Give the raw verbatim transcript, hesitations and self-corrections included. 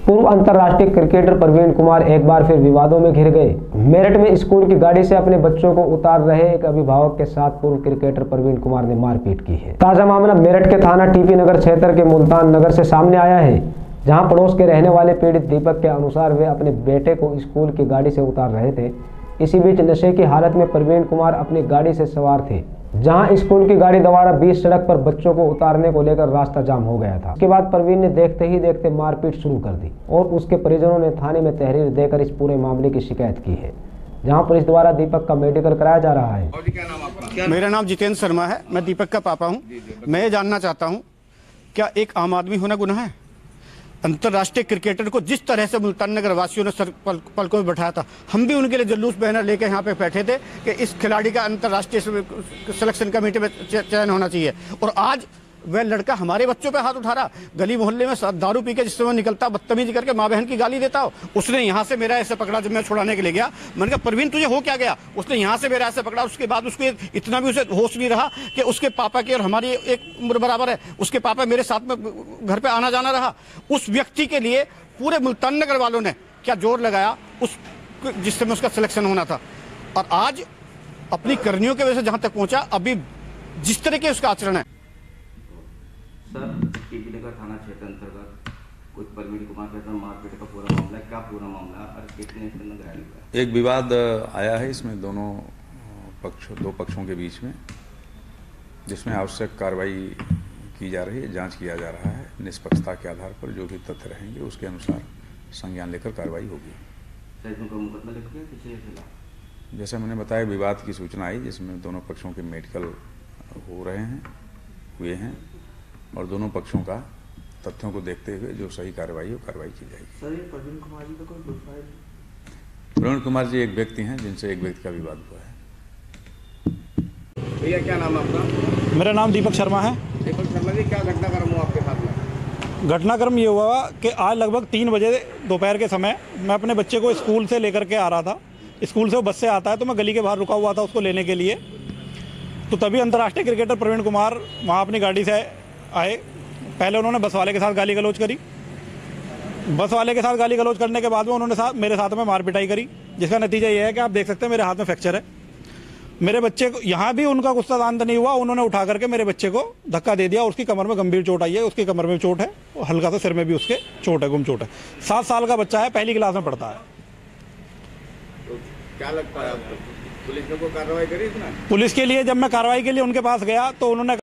पूर्व अंतर्राष्ट्रीय क्रिकेटर प्रवीण कुमार एक बार फिर विवादों में घिर गए। मेरठ में स्कूल की गाड़ी से अपने बच्चों को उतार रहे एक अभिभावक के साथ पूर्व क्रिकेटर प्रवीण कुमार ने मारपीट की है। ताजा मामला मेरठ के थाना टीपी नगर क्षेत्र के मुल्तान नगर से सामने आया है, जहां पड़ोस के रहने वाले पीड़ित दीपक के अनुसार वे अपने बेटे को स्कूल की गाड़ी से उतार रहे थे। इसी बीच नशे की हालत में प्रवीण कुमार अपनी गाड़ी से सवार थे, जहां स्कूल की गाड़ी द्वारा बीच सड़क पर बच्चों को उतारने को लेकर रास्ता जाम हो गया था। उसके बाद प्रवीण ने देखते ही देखते मारपीट शुरू कर दी और उसके परिजनों ने थाने में तहरीर देकर इस पूरे मामले की शिकायत की है, जहां पुलिस द्वारा दीपक का मेडिकल कराया जा रहा है। क्या नाम आपका? मेरा नाम जितेंद्र शर्मा है, मैं दीपक का पापा हूं। मैं ये जानना चाहता हूं, क्या एक आम आदमी होना गुनाह है? अंतर्राष्ट्रीय क्रिकेटर को जिस तरह से मुल्तान नगर वासियों ने सर पल, पलकों में बैठाया था, हम भी उनके लिए जुलूस बैनर लेकर यहाँ पे बैठे थे कि इस खिलाड़ी का अंतर्राष्ट्रीय सिलेक्शन कमेटी में चयन होना चाहिए। और आज वह लड़का हमारे बच्चों पे हाथ उठा रहा, गली मोहल्ले में दारू पी के जिस समय निकलता बदतमीजी करके माँ बहन की गाली देता हो। उसने यहाँ से मेरा ऐसे पकड़ा, जब मैं छुड़ाने के लिए गया, मैंने कहा प्रवीण तुझे हो क्या गया? उसने यहाँ से मेरा ऐसे पकड़ा। उसके बाद उसके इतना भी उसे होश नहीं रहा कि उसके पापा की और हमारी एक उम्र बराबर है, उसके पापा मेरे साथ में घर पे आना जाना रहा। उस व्यक्ति के लिए पूरे मुल्तान नगर वालों ने क्या जोर लगाया, उस जिस समय उसका सिलेक्शन होना था। और आज अपनी करनियों की वजह से जहां तक पहुंचा, अभी जिस तरह के उसका आचरण है। सर, टीपी नगर थाना क्षेत्र अंतर्गत कुछ प्रवीण कुमार के साथ मारपीट का पूरा मामला, क्या पूरा मामला और कितने घायल हुआ? एक विवाद आया है इसमें दोनों पक्ष दो पक्षों के बीच में, जिसमें आवश्यक कार्रवाई की जा रही है, जांच किया जा रहा है। निष्पक्षता के आधार पर जो भी तथ्य रहेंगे उसके अनुसार संज्ञान लेकर कार्रवाई होगी। मुकदमा लिख दिया किसी के खिलाफ? जैसा मैंने बताया, विवाद की सूचना आई जिसमें दोनों पक्षों के मेडिकल हो रहे हैं हुए हैं और दोनों पक्षों का तथ्यों को देखते हुए जो सही कार्रवाई हो कार्रवाई की जाएगी। सर, ये प्रवीण कुमार जी का कोई दोषी है? प्रवीण कुमार जी एक व्यक्ति हैं जिनसे एक व्यक्ति का विवाद हुआ है। भैया क्या नाम है आपका? मेरा नाम दीपक शर्मा है। दीपक शर्मा जी, क्या घटनाक्रम हुआ आपके साथ में? घटनाक्रम ये हुआ कि आज लगभग तीन बजे दोपहर के समय मैं अपने बच्चे को स्कूल से लेकर के आ रहा था। स्कूल से वो बस से आता है तो मैं गली के बाहर रुका हुआ था उसको लेने के लिए। तो तभी अंतर्राष्ट्रीय क्रिकेटर प्रवीण कुमार वहाँ अपनी गाड़ी से आए। पहले उन्होंने बस वाले के साथ गाली गलौज करी। बस वाले के साथ गाली गलौज करने के बाद में उन्होंने साथ मेरे साथ में मार पिटाई करी, जिसका नतीजा ये है कि आप देख सकते हैं मेरे हाथ में फ्रैक्चर है। मेरे बच्चे को यहाँ भी उनका गुस्सा शांत नहीं हुआ, उन्होंने उठा करके मेरे बच्चे को धक्का दे दिया। उसकी कमर में गंभीर चोट आई है, उसकी कमर में चोट है और हल्का सा सिर में भी उसके चोट है, गुम चोट है। सात साल का बच्चा है, पहली क्लास में पढ़ता है। तो क्या लगता है आपको, पुलिस ने कोई कार्रवाई करी इसमें? पुलिस के लिए जब मैं कार्रवाई के लिए उनके पास गया तो उन्होंने